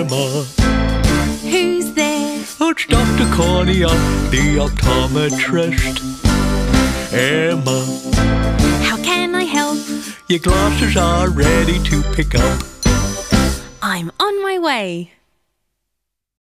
Emma. Who's there? It's Dr. Cornea, the optometrist. Emma, How can I help? your glasses are ready to pick up. I'm on my way.